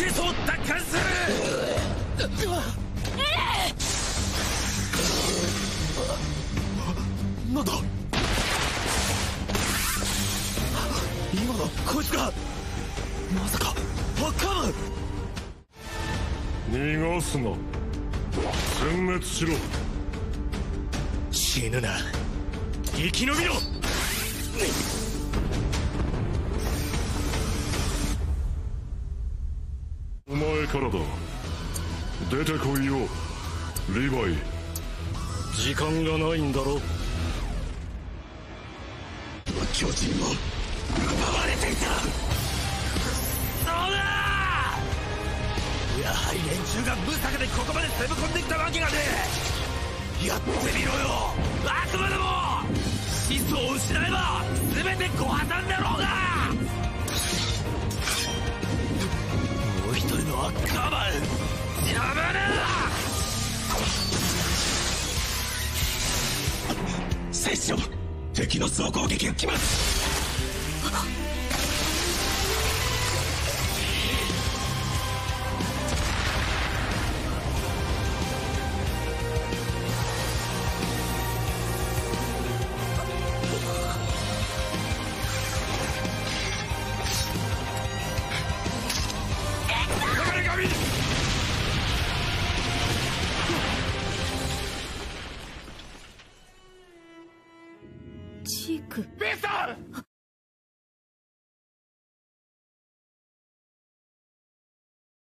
始祖を奪還する。なんだ今のこいつがまさかハッカーマン。 逃がすな。殲滅しろ。 死ぬな。生き延びろ。 お前からだ。出てこいよリヴァイ。 時間がないんだろ。巨人も奪われていた。そうだ。やはり連中が無策でここまで攻め込んできたわけがねえ。やってみろよ悪魔ども。始祖を失えば全てご破綻だろうが。もう一人のアッカーマン邪魔だ。拙者敵の総攻撃が来ます。 ジーク。 ベースター